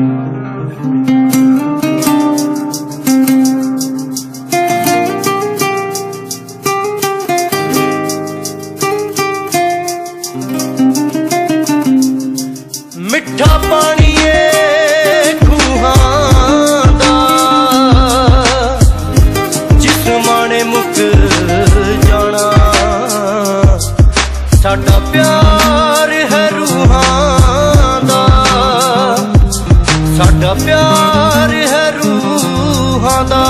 मिठा पानी खूहां दा जिस माने मुक जाना, साडा प्यार है रूहां दा, साडा प्यार है रूहां दा।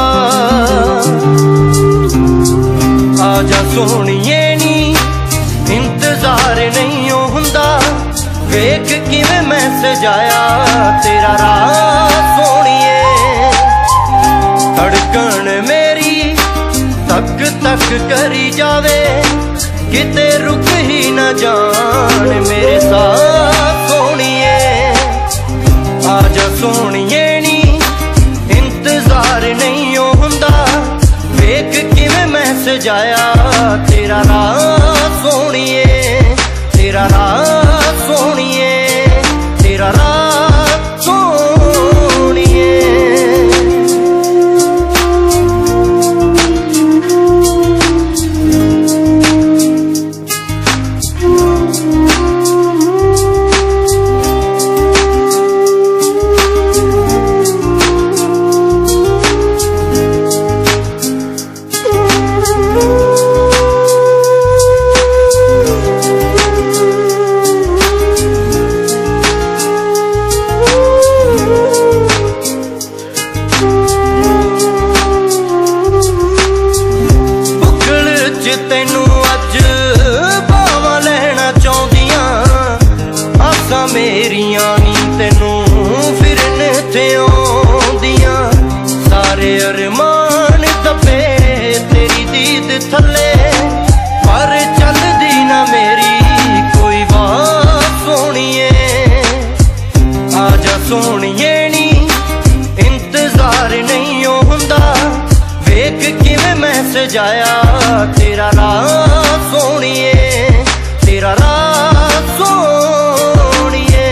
आजा सोहणिए नी इंतजार नहीं हुंदा, वेख किवें मैं सजाया तेरा राह सोहणिए। धड़कन मेरी तक तक करी जावे, किते रुक ही न जान मेरे साथ सोहणिए। आजा सोहणिए नी इंतजार नहीं हुंदा, वेख किवें मैं सजाया तेरा राह सोहणिए, तेरा राह सोहणिए, तेरा राह सोहणिए। तेनू अज भावां लैना चाहुंदियां, आसां मेरियां नी तेनू फिरन ते आउंदियां। सारे अरमान दबे तेरी दीद थल्ले, पर चलदी ना मेरी कोई बात सोहणिए। आजा सोहणिए नी इंतजार नहीं हुंदा, वेख किवें मैं सजाया तेरा राह सोहणिए, तेरा राह सोहणिए।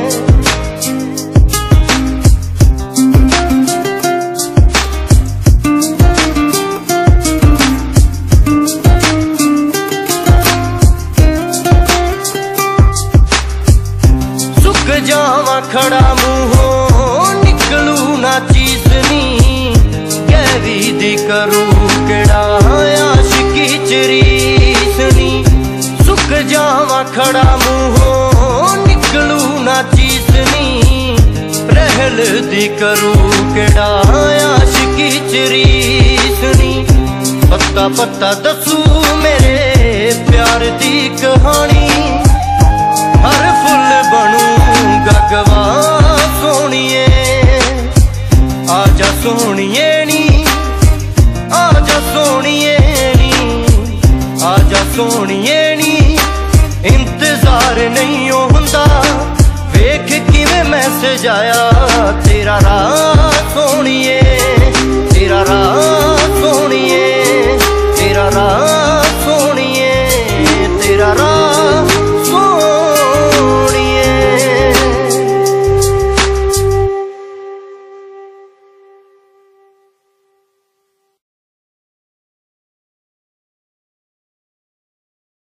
सुक जावां खड़ा मूंहों निकलू ना चीसनी, कैवी दी करूं केड़ा आशिकी चरीसनी। सुक जावां खड़ा मूंहों निकलू ना चीसनी, रहल दी करूं केड़ा आशिकी चरीसनी। पत्ता पत्ता दसू मेरे प्यार दी कहानी, हर फुल बनूंगा गवाह सोहणिए। आजा सोहणिए नी, आजा सोहणिए नी, आजा सोहणिए नी इंतजार नहीं हुंदा, वेख किवें मैं सजाया तेरा राह